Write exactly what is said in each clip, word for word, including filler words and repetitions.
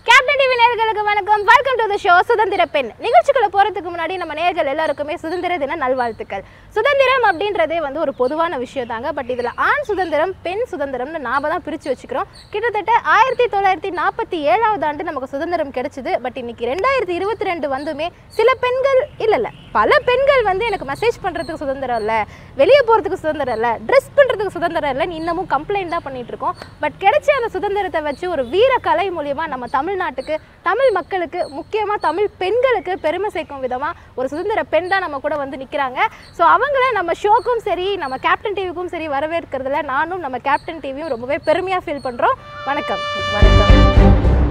Captain TV நேயர்களுக்கு வணக்கம். Welcome to the show சுதந்திர பெண். நிகழ்ச்சிக்குள்ள போறதுக்கு முன்னாடி நம்ம நேயர்கள் எல்லாருக்குமே சுதந்திர தின நல்வாழ்த்துக்கள். சுதந்திரம் அப்படின்றதே வந்து ஒரு பொதுவான விஷயம் தாங்க. பட் இதுல ஆண் சுதந்திரம், பெண் சுதந்திரம்னு நாம தான் பிரிச்சு வச்சுக்கிறோம். கிட்டத்தட்ட ஆயிரத்தி தொள்ளாயிரத்தி நாற்பத்தி ஏழாவது ஆண்டு நமக்கு சுதந்திரம் கிடைச்சது. பட் இன்னைக்கு ரெண்டாயிரத்தி இருபத்தி ரெண்டு வந்துமே சில பெண்கள் இல்ல இல்ல பல பெண்கள் வந்து எனக்கு மெசேஜ் பண்றதுக்கு சுதந்திரம் இல்லை, வெளியே போறதுக்கு சுதந்திரம் இல்லை, ட்ரெஸ் பண்றதுக்கு சுதந்திரம் இல்லைன்னு இன்னமும் கம்ப்ளைண்ட் தான் பண்ணிட்டு இருக்கோம். பட் கிடைச்ச அந்த சுதந்திரத்தை வச்சு ஒரு வீர கலை மூலியமா நம்ம தமிழ்நாட்டுக்கு, தமிழ் மக்களுக்கு, முக்கியமாக தமிழ் பெண்களுக்கு பெருமை சேர்க்கும் விதமாக ஒரு சுதந்திர பெண் தான் நம்ம கூட வந்து நிற்கிறாங்க. ஸோ அவங்கள நம்ம ஷோக்கும் சரி, நம்ம கேப்டன் டிவிக்கும் சரி வரவேற்கிறதுல நானும் நம்ம கேப்டன் டிவியும் ரொம்பவே பெருமையாக ஃபீல் பண்ணுறோம். வணக்கம். வணக்கம்.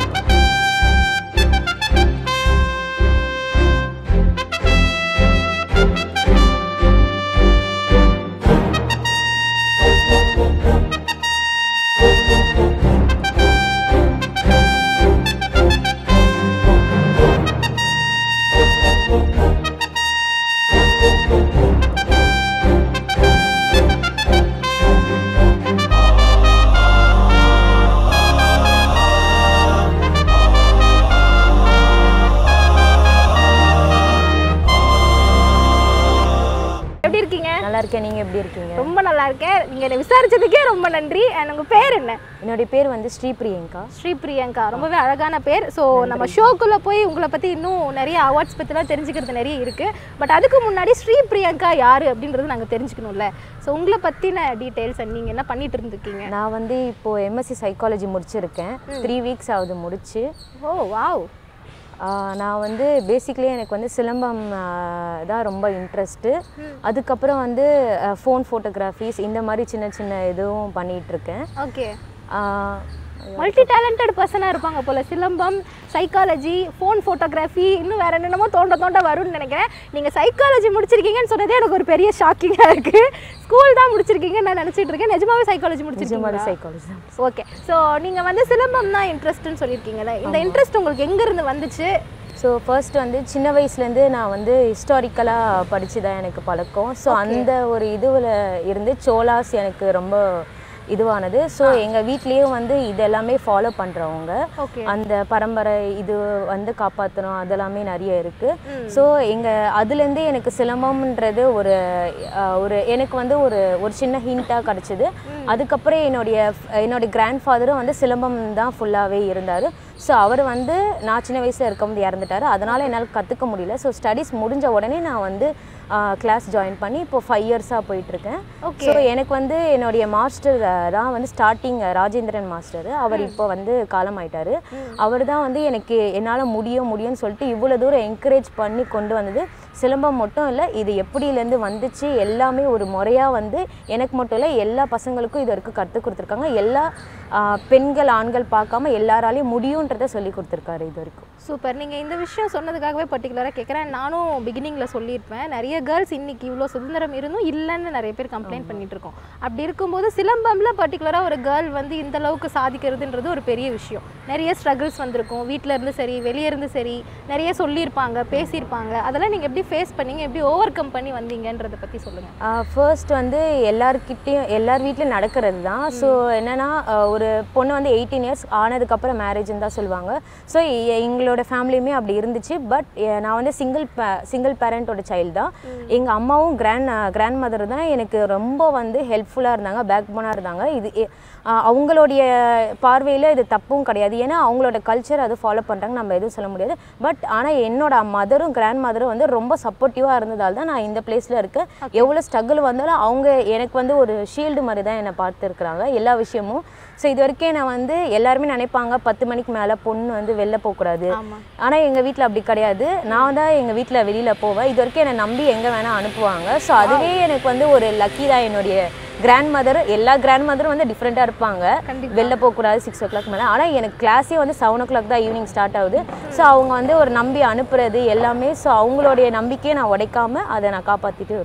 நீங்க எப்படி இருக்கீங்க? ரொம்ப நல்லா இருக்கேன். நீங்க என்ன விசாரிச்சதுக்கே ரொம்ப நன்றி. உங்க பேர் என்ன? என்னோட பேர் வந்து ஸ்ரீ பிரியங்கா. ஸ்ரீ பிரியங்கா ரொம்பவே அழகான பேர். ஸோ நம்ம ஷோக்குள்ள போய் உங்களை பத்தி இன்னும் நிறைய அவார்ட்ஸ் பத்திலாம் தெரிஞ்சுக்கிறது நிறைய இருக்கு. பட் அதுக்கு முன்னாடி ஸ்ரீ பிரியங்கா யாரு அப்படின்றது நாங்கள் தெரிஞ்சுக்கணும்ல. ஸோ உங்களை பத்தின டீட்டெயில்ஸ் நீங்க என்ன பண்ணிட்டு இருந்திருக்கீங்க? நான் வந்து இப்போ எம்எஸ்சி சைக்காலஜி முடிச்சிருக்கேன். த்ரீ வீக்ஸ் ஆகுது முடிச்சு. Oh wow. நான் வந்து பேசிக்லி எனக்கு வந்து சிலம்பம் தான் ரொம்ப இன்ட்ரெஸ்ட்டு. அதுக்கப்புறம் வந்து ஃபோன் ஃபோட்டோகிராஃபிஸ் இந்த மாதிரி சின்ன சின்ன இதுவும் பண்ணிகிட்ருக்கேன். ஓகே. மல்டி டேலண்டட் பர்சனாக இருப்பாங்க போல். சிலம்பம், சைக்காலஜி, ஃபோன் ஃபோட்டோகிராஃபி, இன்னும் வேறு என்னென்னமோ தோண்ட தோண்ட வரும்னு நினைக்கிறேன். நீங்கள் சைக்காலஜி முடிச்சிருக்கீங்கன்னு சொன்னதே எனக்கு ஒரு பெரிய ஷாக்கிங்காக இருக்குது. ஸ்கூல் தான் முடிச்சிருக்கீங்கன்னு நான் நினச்சிட்டு இருக்கேன். நிஜமாவே சைக்காலஜி முடிச்சிருக்கீங்க? சைக்காலஜி. ஓகே. ஸோ நீங்கள் வந்து சிலம்பம் தான் இன்ட்ரெஸ்ட்னு சொல்லியிருக்கீங்களே, இந்த இன்ட்ரெஸ்ட் உங்களுக்கு எங்கேருந்து வந்துச்சு? ஸோ ஃபர்ஸ்ட் வந்து சின்ன வயசுலேருந்து நான் வந்து ஹிஸ்டாரிக்கலாக படித்து தான் எனக்கு பழக்கம். ஸோ அந்த ஒரு இதுவில் இருந்து சோலாஸ் எனக்கு ரொம்ப இதுவானது. ஸோ எங்கள் வீட்லேயும் வந்து இது எல்லாமே ஃபாலோ பண்ணுறவங்க, அந்த பரம்பரை இது வந்து காப்பாற்றணும் அதெல்லாமே நிறைய இருக்குது. ஸோ எங்கள் அதுலேருந்தே எனக்கு சிலம்பம்ன்றது ஒரு ஒரு எனக்கு வந்து ஒரு ஒரு சின்ன ஹிண்ட்டாக கிடச்சிது. அதுக்கப்புறம் என்னுடைய என்னுடைய கிராண்ட் ஃபாதரும் வந்து சிலம்பம் தான் ஃபுல்லாகவே இருந்தார். ஸோ அவர் வந்து நான் சின்ன வயசில் இருக்கும்போது இறந்துட்டார். அதனால் என்னால் கற்றுக்க முடியல. ஸோ ஸ்டடீஸ் முடிஞ்ச உடனே நான் வந்து கிளாஸ் ஜாயின் பண்ணி இப்போ ஃபைவ் இயர்ஸாக போயிட்டுருக்கேன். ஸோ எனக்கு வந்து என்னுடைய மாஸ்டர் தான் வந்து ஸ்டார்டிங் ராஜேந்திரன் மாஸ்டர். அவர் இப்போ வந்து காலமாயிட்டார். அவர் தான் வந்து எனக்கு என்னால் முடியும் முடியும்னு சொல்லிட்டு இவ்வளோ தூரம் என்கரேஜ் பண்ணி கொண்டு வந்தது. சிலம்பம் மட்டும் இல்லை, இது எப்படிலேருந்து வந்துச்சு எல்லாமே ஒரு முறையாக வந்து எனக்கு மட்டும் இல்லை எல்லா பசங்களுக்கும் இது வரைக்கும் கற்றுக் கொடுத்துருக்காங்க. எல்லா பெண்கள் ஆண்கள் பார்க்காம எல்லாராலையும் முடியுன்றதை சொல்லி கொடுத்துருக்காரு இது வரைக்கும். சூப்பர். நீங்கள் இந்த விஷயம் சொன்னதுக்காகவே பர்டிகுலராக கேட்குறேன். நானும் பிகினிங்கில் சொல்லியிருப்பேன், நிறைய கேர்ள்ஸ் இன்றைக்கி இவ்வளோ சுதந்திரம் இருந்தும் இல்லைன்னு நிறைய பேர் கம்ப்ளைண்ட் பண்ணிகிட்டு இருக்கோம். அப்படி இருக்கும்போது சிலம்பம்ல பர்டிகுலராக ஒரு கேர்ள் வந்து இந்த அளவுக்கு சாதிக்கிறதுன்றது ஒரு பெரிய விஷயம். நிறைய ஸ்ட்ரகிள்ஸ் வந்திருக்கும், வீட்டில் இருந்து சரி வெளியே இருந்து சரி, நிறைய சொல்லியிருப்பாங்க, பேசியிருப்பாங்க. அதெல்லாம் நீங்கள் எப்படி ஃபேஸ் பண்ணீங்க, எப்படி ஓவர் கம் பண்ணி வந்தீங்கன்றதை பற்றி சொல்லுங்கள். ஃபர்ஸ்ட் வந்து எல்லார்கிட்டையும் எல்லார் வீட்லையும் நடக்கிறது தான். ஸோ என்னென்னா ஒரு பொண்ணு வந்து எயிட்டீன் இயர்ஸ் ஆனதுக்கப்புறம் மேரேஜ்னு தான் சொல்லுவாங்க. ஸோ எங்களோட ஃபேமிலியுமே அப்படி இருந்துச்சு. பட் நான் வந்து சிங்கிள் சிங்கிள் பேரண்டோட சைல்டு தான். எங்கள் அம்மாவும் கிராண்ட் கிராண்ட் மதர் தான் எனக்கு ரொம்ப வந்து ஹெல்ப்ஃபுல்லாக இருந்தாங்க, பேக் போனாக இருந்தாங்க. இது அவங்களுடைய பார்வையில் இது தப்பும் கிடையாது, ஏன்னா அவங்களோட கல்ச்சர் அது ஃபாலோ பண்ணுறாங்க, நம்ம எதுவும் சொல்ல முடியாது. பட் ஆனால் என்னோட மதரும் கிராண்ட் மதரும் வந்து ரொம்ப சப்போர்ட்டிவாக இருந்ததால் தான் நான் இந்த பிளேஸில் இருக்கேன். எவ்வளோ ஸ்ட்ரகிள் வந்தாலும் அவங்க எனக்கு வந்து ஒரு ஷீல்டு மாதிரி தான் என்னை பார்த்துருக்குறாங்க எல்லா விஷயமும். ஸோ இது வரைக்கும் நான் வந்து எல்லாருமே நினைப்பாங்க பத்து மணிக்கு மேலே பொண்ணு வந்து வெளில போகக்கூடாது. ஆனால் எங்கள் வீட்டில் அப்படி கிடையாது. நான் தான் எங்கள் வீட்டில் வெளியில் போவேன். இது வரைக்கும் என்னை நம்பி எங்கே வேணால் அனுப்புவாங்க. ஸோ அதுவே எனக்கு வந்து ஒரு லக்கி தான். என்னுடைய கிராண்ட் மதர், எல்லா கிராண்ட் மதரும் வந்து டிஃப்ரெண்ட்டாக இருப்பாங்க, வெளில போகக்கூடாது சிக்ஸ் ஓ கிளாக் மேலே. ஆனால் எனக்கு கிளாஸே வந்து செவன் ஓ கிளாக் தான் ஈவினிங் ஸ்டார்ட் ஆகுது. ஸோ அவங்க வந்து ஒரு நம்பி அனுப்புறது எல்லாமே. ஸோ அவங்களுடைய நம்பிக்கையை நான் உடைக்காமல் அதை நான் காப்பாற்றிட்டு இருக்கேன்.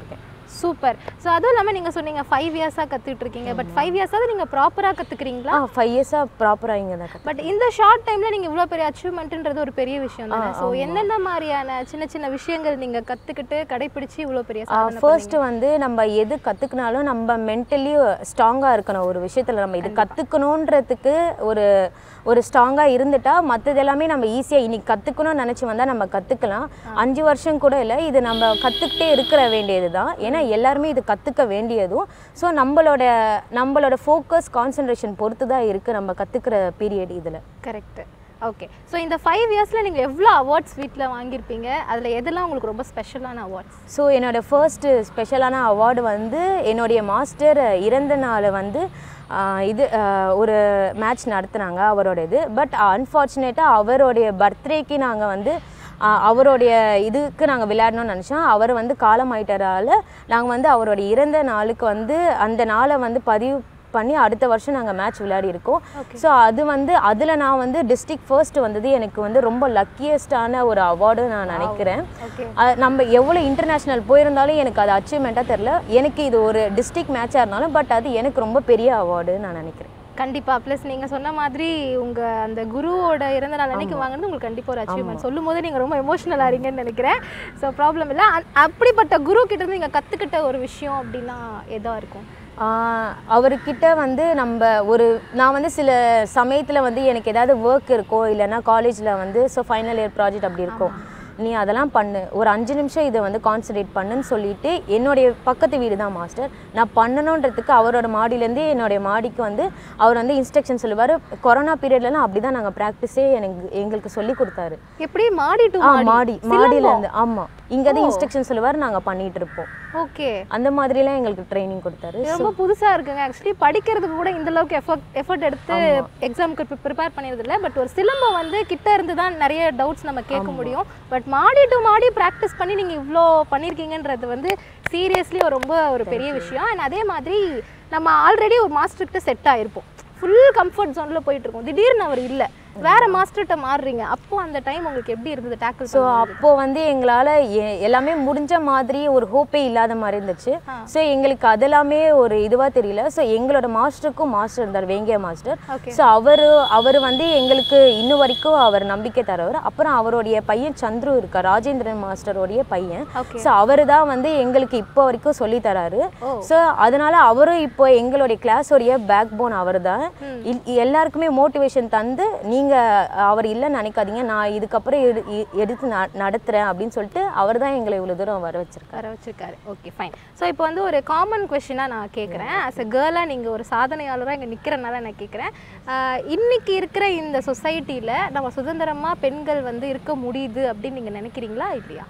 சூப்பர். ஸோ அதுவும் இல்லாமல் நீங்கள் சொன்னீங்க ஃபைவ் இயர்ஸாக கற்றுட்டு இருக்கீங்க. பட் ஃபைவ் இயர்ஸாவது நீங்கள் ப்ராப்பராக கற்றுக்குறீங்களா? ஃபைவ் இயர்ஸாக ப்ராப்பராக இங்கே தான். பட் இந்த ஷார்ட் டைமில் நீங்கள் இவ்வளோ பெரிய அச்சீவ்மெண்ட்டுன்றது ஒரு பெரிய விஷயம் தானே. ஸோ என்னென்ன மாதிரியான சின்ன சின்ன விஷயங்கள் நீங்கள் கற்றுக்கிட்டு கடைப்பிடிச்சி இவ்வளோ பெரிய சாதனை? ஃபர்ஸ்ட்டு வந்து நம்ம எது கற்றுக்கினாலும் நம்ம மென்டலி ஸ்ட்ராங்காக இருக்கணும். ஒரு விஷயத்தில் நம்ம இது கற்றுக்கணுன்றதுக்கு ஒரு ஒரு ஸ்ட்ராங்காக இருந்துட்டா மற்றது எல்லாமே நம்ம ஈஸியாக இன்னைக்கு கற்றுக்கணும்னு நினச்சி வந்தால் நம்ம கற்றுக்கலாம். அஞ்சு வருஷம் கூட இல்லை, இது நம்ம கற்றுக்கிட்டே இருக்கிற வேண்டியது தான். ஏன்னா எல்லாருமே இது கற்றுக்க வேண்டியதும். ஸோ நம்மளோட நம்மளோட ஃபோக்கஸ் கான்சன்ட்ரேஷன் பொறுத்து தான் இருக்குது நம்ம கற்றுக்கிற பீரியட் இதில். கரெக்டு. ஓகே. ஸோ இந்த ஃபைவ் இயர்ஸில் நீங்கள் எவ்வளோ அவார்ட்ஸ் வீட்டில் வாங்கியிருப்பீங்க? அதில் எதெல்லாம் உங்களுக்கு ரொம்ப ஸ்பெஷலான அவார்ட்ஸ்? ஸோ என்னோடய ஃபர்ஸ்ட்டு ஸ்பெஷலான அவார்டு வந்து என்னுடைய மாஸ்டர் இறந்த நாள் வந்து இது ஒரு மேட்ச் நடத்துனாங்க அவரோட இது. பட் அன்ஃபார்ச்சுனேட்டாக அவருடைய பர்த்டேக்கு நாங்கள் வந்து அவருடைய இதுக்கு நாங்கள் விளையாடணும்னு நினச்சோம். அவர் வந்து காலமாயிட்டதால் நாங்கள் வந்து அவருடைய இறந்த நாளுக்கு வந்து அந்த நாளை வந்து பதிவு பண்ணி அடுத்த வருஷம் நாங்கள் மேட்ச் விளையாடி இருக்கோம். ஸோ அது வந்து அதில் நான் வந்து டிஸ்ட்ரிக்ட் ஃபர்ஸ்ட் வந்தது எனக்கு வந்து ரொம்ப லக்கியஸ்டான ஒரு அவார்டு நான் நினைக்கிறேன். நம்ம எவ்வளோ இன்டர்நேஷ்னல் போயிருந்தாலும் எனக்கு அது அச்சீவ்மெண்ட்டாக தெரில. எனக்கு இது ஒரு டிஸ்ட்ரிக்ட் மேட்சாக இருந்தாலும் பட் அது எனக்கு ரொம்ப பெரிய அவார்டுன்னு நான் நினைக்கிறேன். கண்டிப்பாக. ப்ளஸ் நீங்கள் சொன்ன மாதிரி உங்கள் அந்த குருவோட இறந்த நாள் அன்னைக்கு வாங்கினது உங்களுக்கு கண்டிப்பாக ஒரு அச்சீவ்மெண்ட். சொல்லும் போது நீங்கள் ரொம்ப எமோஷனல் ஆகிறீங்கன்னு நினைக்கிறேன். ஸோ ப்ராப்ளம் இல்லை. அப்படிப்பட்ட குரு கிட்ட இருந்து நீங்கள் கற்றுக்கிட்ட ஒரு விஷயம் அப்படின்னா எதாக இருக்கும்? அவர்கிட்ட வந்து நம்ம ஒரு நான் வந்து சில சமயத்தில் வந்து எனக்கு ஏதாவது ஒர்க் இருக்கோ இல்லைன்னா காலேஜில் வந்து ஸோ ஃபைனல் இயர் ப்ராஜெக்ட் அப்படி இருக்கும், நீ அதெல்லாம் பண்ணு, ஒரு அஞ்சு நிமிஷம் இதை வந்து கான்சன்ட்ரேட் பண்ணுன்னு சொல்லிட்டு என்னுடைய பக்கத்து வீடு தான் மாஸ்டர். நான் பண்ணணுன்றதுக்கு அவரோட மாடியிலேருந்து என்னுடைய மாடிக்கு வந்து அவர் வந்து இன்ஸ்ட்ரக்ஷன் சொல்லுவார். கொரோனா பீரியட்லலாம் அப்படி தான் நாங்கள் ப்ராக்டிஸே எனக்கு எங்களுக்கு சொல்லி கொடுத்தாரு. எப்படி மாடி டு மாடி மாடியிலேருந்து? ஆமாம், இங்கே தான் இன்ஸ்ட்ரக்ஷன் சொல்லுவார், நாங்கள் பண்ணிகிட்டு இருப்போம். ஓகே. அந்த மாதிரிலாம் எங்களுக்கு ட்ரைனிங் கொடுத்தாரு. ரொம்ப புதுசாக இருக்குங்க. ஆக்சுவலி படிக்கிறதுக்கு கூட இந்த அளவுக்கு எஃபர்ட் எஃபர்ட் எடுத்து எக்ஸாமுக்கு ப்ரிப்பேர் பண்ணியது இல்லை. பட் ஒரு சிலம்பம் வந்து கிட்ட இருந்து தான் நிறைய டவுட்ஸ் நம்ம கேட்க முடியும். பட் மாடி டு மாடி ப்ராக்டிஸ் பண்ணி நீங்கள் இவ்வளோ பண்ணியிருக்கீங்கன்றது வந்து சீரியஸ்லி ரொம்ப ஒரு பெரிய விஷயம். அண்ட் அதே மாதிரி நம்ம ஆல்ரெடி ஒரு மாஸ்டர்கிட்ட செட் ஆகிருப்போம், ஃபுல் கம்ஃபர்ட் ஜோனில் போயிட்டுருக்கோம். திடீர்னு அவர் இல்லை, வேற மாஸ்டர்கிட்ட மாறுறீங்க. அப்போ அந்த டைம் உங்களுக்கு எப்படி இருந்தது டேக்கிள்? ஸோ அப்போ வந்து எங்களால் எல்லாமே முடிஞ்ச மாதிரி ஒரு ஹோப்பே இல்லாத மாதிரி இருந்துச்சு. ஸோ எங்களுக்கு அதெல்லாமே ஒரு இதுவாக தெரியல. ஸோ எங்களோட மாஸ்டருக்கும் மாஸ்டர் இருந்தார், வேங்கிய மாஸ்டர். ஸோ அவர் அவர் வந்து எங்களுக்கு இன்னும் வரைக்கும் அவர் நம்பிக்கை தரவர். அப்புறம் அவருடைய பையன் சந்துரு இருக்கார், ராஜேந்திரன் மாஸ்டருடைய பையன். ஸோ அவர் தான் வந்து எங்களுக்கு இப்போ வரைக்கும் சொல்லி தராரு. ஸோ அதனால அவரும் இப்போ எங்களுடைய கிளாஸோடைய பேக் போன் அவர் தான். எல்லாருக்குமே மோட்டிவேஷன் தந்து நீங்கள் அவர் இல்லைன்னு நினைக்காதீங்க, நான் இதுக்கப்புறம் எடு எடுத்து நடத்துகிறேன் அப்படின்னு சொல்லிட்டு அவர் தான் எங்களை இவ்வளோ தூரம் வர வச்சிருக்காரு வர வச்சிருக்காரு ஓகே ஃபைன். ஸோ இப்போ வந்து ஒரு காமன் கொஸ்டினாக நான் கேட்குறேன். ஆஸ் அ கேர்ளாக நீங்கள் ஒரு சாதனையாளராக இங்கே நிற்கிறனால நான் கேட்குறேன், இன்னைக்கு இருக்கிற இந்த சொசைட்டியில் நம்ம சுதந்திரமாக பெண்கள் வந்து இருக்க முடியுது அப்படின்னு நீங்கள் நினைக்கிறீங்களா இல்லையா?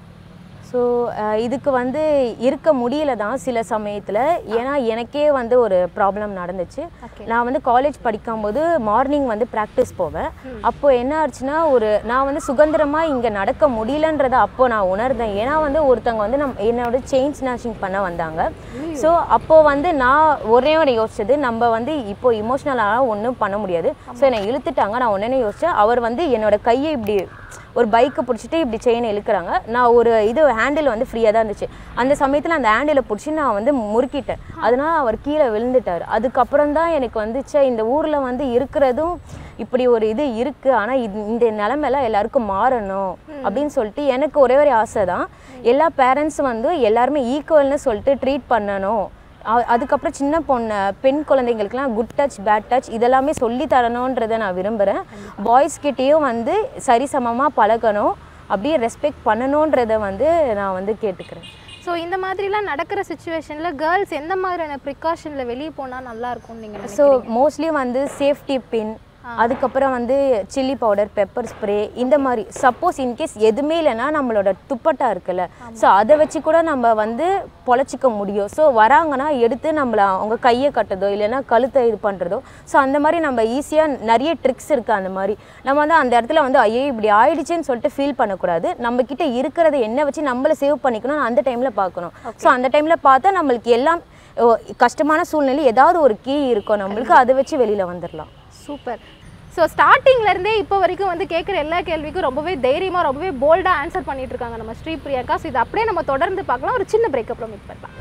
ஸோ இதுக்கு வந்து இருக்க முடியல தான் சில சமயத்தில். ஏன்னா எனக்கே வந்து ஒரு ப்ராப்ளம் நடந்துச்சு. நான் வந்து காலேஜ் படிக்கும்போது மார்னிங் வந்து ப்ராக்டிஸ் போவேன். அப்போது என்ன ஆச்சுன்னா ஒரு நான் வந்து சுதந்திரமாக இங்கே நடக்க முடியலன்றதை அப்போது நான் உணர்ந்தேன். ஏன்னா வந்து ஒருத்தவங்க வந்து நம் என்னோட செயின் ஸ்நாச்சிங் பண்ண வந்தாங்க. ஸோ அப்போது வந்து நான் ஒரே ஒரு யோசிச்சது, நம்ம வந்து இப்போ இமோஷ்னலாக ஒன்றும் பண்ண முடியாது. ஸோ என்னை இழுத்துட்டாங்க. நான் உடனே யோசித்தேன், அவர் வந்து என்னோட கையை இப்படி ஒரு பைக்கை பிடிச்சிட்டு இப்படி செயினை இழுக்கிறாங்க. நான் ஒரு இது ஹேண்டில் வந்து ஃப்ரீயாக தான் இருந்துச்சு. அந்த சமயத்தில் அந்த ஹேண்டிலை பிடிச்சி நான் வந்து முறுக்கிட்டேன். அதனால் அவர் கீழே விழுந்துட்டார். அதுக்கப்புறம் தான் எனக்கு வந்துச்சு, இந்த ஊரில் வந்து இருக்கிறதும் இப்படி ஒரு இது இருக்குது, ஆனால் இது இந்த நிலைமையெல்லாம் எல்லாருக்கும் மாறணும் அப்படின்னு சொல்லிட்டு எனக்கு ஒரே ஒரு ஆசை தான். எல்லா பேரண்ட்ஸும் வந்து எல்லாருமே ஈக்குவல்னு சொல்லிட்டு ட்ரீட் பண்ணணும். அதுக்கப்புறம் சின்ன பொண்ணு பெண் குழந்தைங்களுக்குலாம் குட் டச் பேட் டச் இதெல்லாமே சொல்லி தரணுன்றதை நான் விரும்புகிறேன். பாய்ஸ்கிட்டேயும் வந்து சரிசமமாக பழகணும், அப்படியே ரெஸ்பெக்ட் பண்ணணுன்றதை வந்து நான் வந்து கேட்டுக்கிறேன். ஸோ இந்த மாதிரிலாம் நடக்கிற சுச்சுவேஷனில் கேர்ள்ஸ் எந்த மாதிரியான ப்ரிகாஷனில் வெளியே போனால் நல்லாயிருக்கும்னு நீங்கள்? ஸோ மோஸ்ட்லி வந்து சேஃப்டி பின், அதுக்கப்புறம் வந்து சில்லி பவுடர், பெப்பர் ஸ்ப்ரே, இந்த மாதிரி சப்போஸ் இன்கேஸ் எதுவுமே இல்லைன்னா நம்மளோட துப்பட்டா இருக்குல்ல, ஸோ அதை வச்சு கூட நம்ம வந்து பொழைச்சிக்க முடியும். ஸோ வராங்கன்னா எடுத்து நம்மளை அவங்க கையை கட்டுறதோ இல்லைன்னா கழுத்தை இது பண்ணுறதோ, ஸோ அந்த மாதிரி நம்ம ஈஸியாக நிறைய ட்ரிக்ஸ் இருக்குது. அந்த மாதிரி நம்ம வந்து அந்த இடத்துல வந்து ஐயோ இப்படி ஆயிடுச்சுன்னு சொல்லிட்டு ஃபீல் பண்ணக்கூடாது. நம்மக்கிட்ட இருக்கிறத என்ன வச்சு நம்மளை சேவ் பண்ணிக்கணும் அந்த டைமில் பார்க்கணும். ஸோ அந்த டைமில் பார்த்தா நம்மளுக்கு எல்லாம் கஷ்டமான சூழ்நிலை ஏதாவது ஒரு கீ இருக்கும் நம்மளுக்கு, அதை வச்சு வெளியில் வந்துடலாம். சூப்பர். ஸோ ஸ்டார்டிங்லேருந்தே இப்போ வரைக்கும் வந்து கேட்குற எல்லா கேள்விக்கும் ரொம்பவே தைரியமாக ரொம்பவே போல்டாக ஆன்சர் பண்ணிட்டு இருக்காங்க நம்ம ஸ்ரீ பிரியங்கா. ஸோ இது அப்படியே நம்ம தொடர்ந்து பார்க்கலாம். ஒரு சின்ன பிரேக் அப்புறம் மீட் பண்ணலாம்.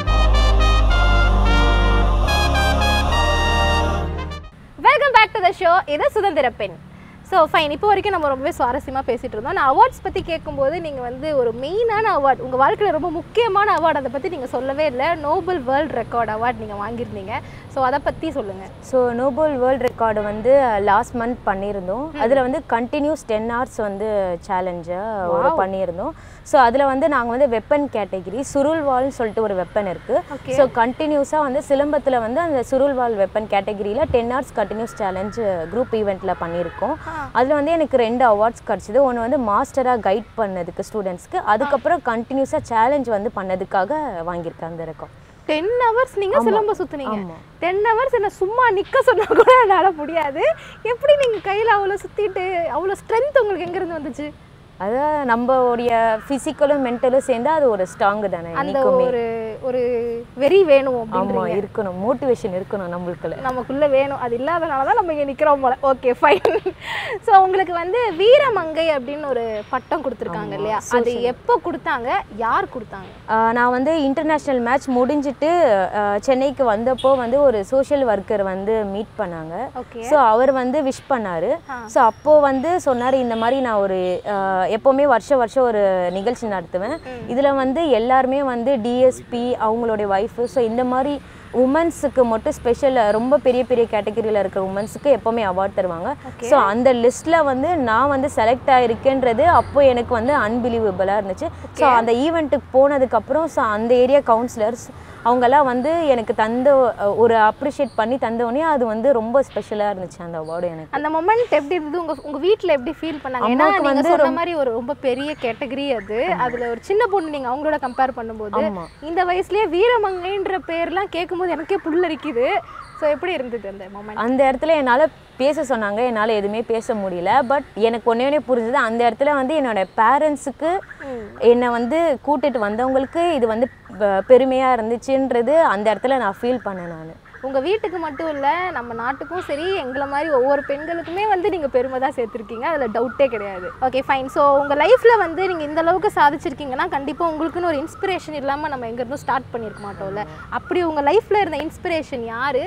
Welcome back to the show. இது சுதந்திர பெண். ஸோ ஃபைன், இப்போ வரைக்கும் நம்ம ரொம்பவே சுவாரஸ்யமாக பேசிகிட்டு இருந்தோம். நான் அவார்ட்ஸ் பற்றி கேட்கும்போது நீங்கள் வந்து ஒரு மெயினான அவார்ட், உங்கள் வாழ்க்கையில் ரொம்ப முக்கியமான அவார்டு, அதை பற்றி நீங்கள் சொல்லவே இல்லை. நோபல் வேர்ல்ட் ரெக்கார்ட் அவார்ட் நீங்கள் வாங்கியிருந்தீங்க. ஸோ அதை பற்றி சொல்லுங்கள். ஸோ நோபல் வேர்ல்ட் ரெக்கார்டு வந்து லாஸ்ட் மந்த் பண்ணியிருந்தோம். அதில் வந்து கண்டினியூஸ் டென் ஹவர்ஸ் வந்து சேலஞ்சை ஒரு பண்ணியிருந்தோம். ஸோ அதில் வந்து நாங்கள் வந்து வெப்பன் கேட்டகிரி சுருள்வால்னு சொல்லிட்டு ஒரு வெப்பன் இருக்குது. ஸோ கண்டினியூஸாக வந்து சிலம்பத்தில் வந்து அந்த சுருள்வால் வெப்பன் கேட்டகிரியில் ten hours continuous challenge group ஈவெண்ட்டில் பண்ணியிருக்கோம். அதில் வந்து எனக்கு ரெண்டு அவார்ட்ஸ் கிடச்சிது. ஒன்று வந்து மாஸ்டராக கைட் பண்ணதுக்கு ஸ்டூடெண்ட்ஸ்க்கு, அதுக்கப்புறம் கண்டினியூஸாக சேலஞ்ச் வந்து பண்ணதுக்காக வாங்கியிருக்கேன் அந்த ரெக்கார்ட். டென் ஹவர்ஸ் நீங்கள் சிலம்ப சுற்றுனீங்க. டென் ஹவர்ஸ் என்ன சும்மா நிற்க சொன்னால் கூட என்னால் முடியாது. எப்படி நீங்கள் கையில் அவ்வளோ சுற்றிட்டு அவ்வளோ ஸ்ட்ரென்த் உங்களுக்கு எங்கேருந்து வந்துச்சு? அதான் நம்மளுடைய ஃபிசிக்கலும் மென்டலும் சேர்ந்து அது ஒரு ஸ்ட்ராங்கு தானே. அந்த ஒரு ஒரு வெறி வேணும். ஆமாம், இருக்கணும், மோட்டிவேஷன் இருக்கணும் நம்மளுக்குள்ள, நமக்குள்ளே வேணும். அது இல்லாதனால தான் நம்ம இங்கே நிற்கிறோம் போல. Okay fine. ஸோ உங்களுக்கு வந்து வீரமங்கை அப்படின்னு ஒரு பட்டம் கொடுத்துருக்காங்க இல்லையா? அது எப்போ கொடுத்தாங்க, யார் கொடுத்தாங்க? நான் வந்து இன்டர்நேஷ்னல் மேட்ச் முடிஞ்சிட்டு சென்னைக்கு வந்தப்போ வந்து ஒரு சோஷியல் ஒர்க்கர் வந்து மீட் பண்ணாங்க. ஸோ அவர் வந்து விஷ் பண்ணார். ஸோ அப்போது வந்து சொன்னார், இந்த மாதிரி நான் ஒரு எப்போவுமே வருஷம் வருஷம் ஒரு நிகழ்ச்சி நடத்துவேன். இதில் வந்து எல்லாருமே வந்து டிஎஸ்பி அவங்களுடைய ஒய்ஃபு, ஸோ இந்த மாதிரி உமன்ஸுக்கு மட்டும் ஸ்பெஷல் ரொம்ப பெரிய பெரிய கேட்டகரியில் இருக்கிற உமன்ஸுக்கு எப்போவுமே அவார்ட் தருவாங்க. ஸோ அந்த லிஸ்ட்டில் வந்து நான் வந்து செலக்ட் ஆகிருக்கேன்றது அப்போ எனக்கு வந்து அன்பிலீவபிளாக இருந்துச்சு. ஸோ அந்த ஈவெண்ட்டுக்கு போனதுக்கப்புறம் ஸோ அந்த ஏரியா கவுன்சிலர்ஸ் அவங்கெல்லாம் வந்து எனக்கு தந்த ஒரு அப்ரிஷியேட் பண்ணி தந்தோடனே அது வந்து ரொம்ப ஸ்பெஷலாக இருந்துச்சு அந்த அவார்டு எனக்கு. அந்த மொமெண்ட் எப்படி இருந்தது? உங்கள் உங்கள் வீட்டில் எப்படி ஃபீல் பண்ணாங்க? ஏன்னா வந்து சொன்ன மாதிரி ஒரு ரொம்ப பெரிய கேட்டகரி அது. அதில் ஒரு சின்ன பொண்ணு நீங்கள் அவங்களோட கம்பேர் பண்ணும்போது இந்த வயசுலேயே வீரமங்கைன்ற பேர்லாம் கேட்கும்போது எனக்கே புல்லரிக்குது. ஸோ எப்படி இருந்தது அந்த மொமெண்ட்? அந்த இடத்துல என்னால் பேச சொன்னாங்க, என்னால் எதுவுமே பேச முடியல. பட் எனக்கு ஒன்றே ஒன்றே புரிஞ்சுது, அந்த இடத்துல வந்து என்னோடய பேரண்ட்ஸுக்கு என்னை வந்து கூட்டிகிட்டு வந்தவங்களுக்கு இது வந்து பெருமையாக இருந்துச்சுன்றது அந்த இடத்துல நான் ஃபீல் பண்ணேன். நான் உங்கள் வீட்டுக்கு மட்டும் இல்லை, நம்ம நாட்டுக்கும் சரி, எங்களை மாதிரி ஒவ்வொரு பெண்களுக்குமே வந்து நீங்கள் பெருமை தான் சேர்த்துருக்கீங்க, அதில் டவுட்டே கிடையாது. Okay fine. ஸோ உங்கள் லைஃப்பில் வந்து நீங்கள் இந்த அளவுக்கு சாதிச்சிருக்கீங்கன்னா கண்டிப்பாக உங்களுக்குன்னு ஒரு இன்ஸ்பிரேஷன் இல்லாமல் நம்ம எங்கேருந்தும் ஸ்டார்ட் பண்ணியிருக்க மாட்டோம்ல. அப்படி உங்கள் லைஃப்பில் இருந்த இன்ஸ்பிரேஷன் யார்?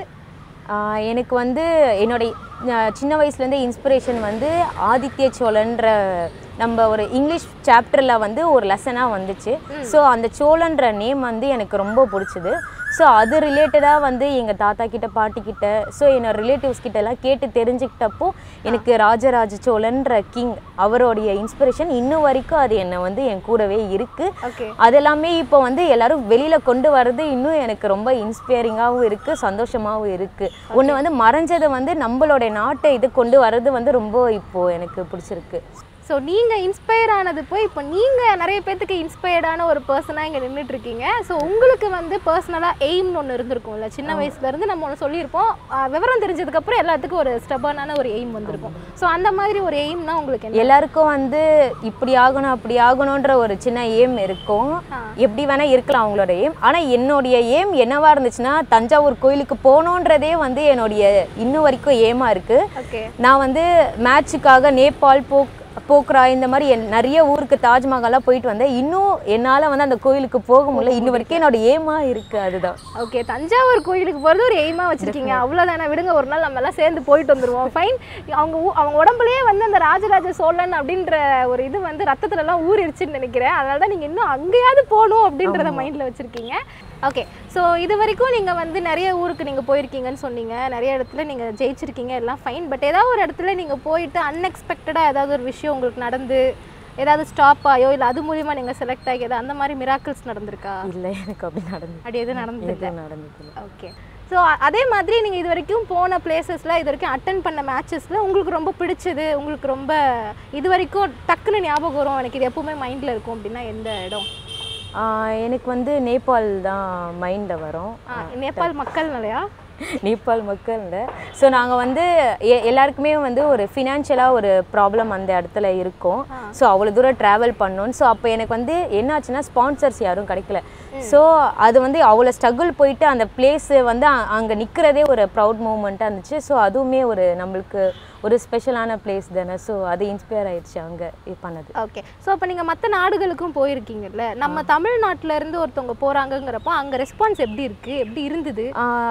எனக்கு வந்து என்னோடய சின்ன வயசுலேருந்தே இன்ஸ்பிரேஷன் வந்து ஆதித்ய சோழன்ற நம்ம ஒரு இங்கிலீஷ் சாப்டரில் வந்து ஒரு லெசனாக வந்துச்சு. ஸோ அந்த சோழன்ற நேம் வந்து எனக்கு ரொம்ப பிடிச்சிது. ஸோ அது ரிலேட்டடாக வந்து எங்கள் தாத்தா கிட்ட பாட்டிக்கிட்ட ஸோ என்னோட ரிலேட்டிவ்ஸ் கிட்டலாம் கேட்டு தெரிஞ்சுக்கிட்டப்போ எனக்கு ராஜராஜ சோழன்ற கிங் அவருடைய இன்ஸ்பிரேஷன் இன்னும் வரைக்கும் அது என்னை வந்து என் கூடவே இருக்குது. அதெல்லாமே இப்போ வந்து எல்லோரும் வெளியில் கொண்டு வர்றது இன்னும் எனக்கு ரொம்ப இன்ஸ்பைரிங்காகவும் இருக்குது, சந்தோஷமாகவும் இருக்குது. ஒன்று வந்து மறைஞ்சதை வந்து நம்மளுடைய நாட்டை இது கொண்டு வர்றது வந்து ரொம்ப இப்போது எனக்கு பிடிச்சிருக்கு. ஸோ நீங்கள் இன்ஸ்பயர் ஆனது போய் இப்போ நீங்கள் நிறைய பேர்த்துக்கு இன்ஸ்பயர்டான ஒரு பர்சனாக இங்கே நின்றுட்டுருக்கீங்க. ஸோ உங்களுக்கு வந்து பர்சனலாக எய்ம்னு ஒன்று இருந்திருக்கும்ல, சின்ன வயசுலேருந்து நம்ம ஒன்று சொல்லியிருப்போம், விவரம் தெரிஞ்சதுக்கப்புறம் எல்லாத்துக்கும் ஒரு ஸ்டெபான ஒரு எய்ம் வந்திருக்கும். ஸோ அந்த மாதிரி ஒரு எய்ம்னா உங்களுக்கு எல்லாருக்கும் வந்து இப்படி ஆகணும் அப்படி ஆகணுன்ற ஒரு சின்ன எய்ம் இருக்கும், எப்படி வேணால் இருக்கலாம் அவங்களோட எய்ம். ஆனால் என்னுடைய எய்ம் என்னவா இருந்துச்சுன்னா தஞ்சாவூர் கோயிலுக்கு போகணுன்றதே வந்து என்னுடைய இன்னும் வரைக்கும் எய்மாக இருக்குது. நான் வந்து மேட்சுக்காக நேபாள் போக் போக்ரா இந்த மாதிரி நிறைய ஊருக்கு தாஜ்மஹாலாக போயிட்டு வந்தேன். இன்னும் என்னால் வந்து அந்த கோயிலுக்கு போக முடியல, இன்னும் வரைக்கும் என்னோட எய்மாக இருக்குது. அதுதான். ஓகே, தஞ்சாவூர் கோயிலுக்கு போகிறது ஒரு எய்மாக வச்சுருக்கீங்க. அவ்வளோதானே, விடுங்க, ஒரு நாள் நம்ம எல்லாம் சேர்ந்து போயிட்டு வந்துடுவோம். ஃபைன். அவங்க அவங்க உடம்புலேயே வந்து அந்த ராஜராஜ சோழன் அப்படின்ற ஒரு இது வந்து ரத்தத்துலலாம் ஊறிடுச்சுன்னு நினைக்கிறேன். அதனால தான் நீங்கள் இன்னும் அங்கேயாவது போகணும் அப்படின்றத மைண்டில் வச்சுருக்கீங்க. ஓகே, ஸோ இது வரைக்கும் நீங்கள் வந்து நிறைய ஊருக்கு நீங்கள் போயிருக்கீங்கன்னு சொன்னீங்க, நிறைய இடத்துல நீங்கள் ஜெயிச்சிருக்கீங்க, எல்லாம் ஃபைன். பட் ஏதாவது ஒரு இடத்துல நீங்கள் போயிட்டு அன்எக்ஸ்பெக்டடாக ஏதாவது ஒரு விஷயம் உங்களுக்கு நடந்து ஏதாவது ஸ்டாப் ஆயோ இல்லை அது மூலிமா நீங்கள் செலக்ட் ஆகி ஏதாவது அந்த மாதிரி மிராக்கிள்ஸ் நடந்திருக்கா? இல்லை, எனக்கு அப்படி நடந்து அப்படி எதுவும் நடந்துருக்கு நடந்துருக்கு ஓகே. ஸோ அதே மாதிரி நீங்கள் இது வரைக்கும் போன பிளேசஸில் இது வரைக்கும் அட்டன் பண்ண மேட்சஸில் உங்களுக்கு ரொம்ப பிடிச்சது, உங்களுக்கு ரொம்ப இது வரைக்கும் டக்குன்னு ஞாபகம் வரும், எனக்கு இது எப்பவுமே மைண்டில் இருக்கும் அப்படின்னா எந்த இடம்? எனக்கு வந்து நேபாள் தான் மைண்டில் வரும். நேபாள் மக்கள் இல்லையா? நேபாள் மக்கள் இல்லை. ஸோ நாங்கள் வந்து எ எல்லாருக்குமே வந்து ஒரு ஃபினான்ஷியலாக ஒரு ப்ராப்ளம் அந்த இடத்துல இருக்கும். ஸோ அவ்வளோ தூரம் ட்ராவல் பண்ணோன்னு. ஸோ அப்போ எனக்கு வந்து என்ன ஆச்சுன்னா ஸ்பான்சர்ஸ் யாரும் கிடைக்கல. ஸோ அது வந்து அவ்வளோ ஸ்ட்ரகிள் போயிட்டு அந்த பிளேஸு வந்து அங்கே நிற்கிறதே ஒரு ப்ரவுட் மூமெண்ட்டாக இருந்துச்சு. ஸோ அதுவுமே ஒரு நம்மளுக்கு ஒரு ஸ்பெஷலான பிளேஸ் தானே. ஸோ அது இன்ஸ்பயர் ஆயிடுச்சு அங்கே பண்ணது. ஓகே. ஸோ அப்போ நீங்கள் மற்ற நாடுகளுக்கும் போயிருக்கீங்கல்ல, நம்ம தமிழ்நாட்டில இருந்து ஒருத்தவங்க போகிறாங்கங்கிறப்போ அங்கே ரெஸ்பான்ஸ் எப்படி இருக்குது, எப்படி இருந்தது?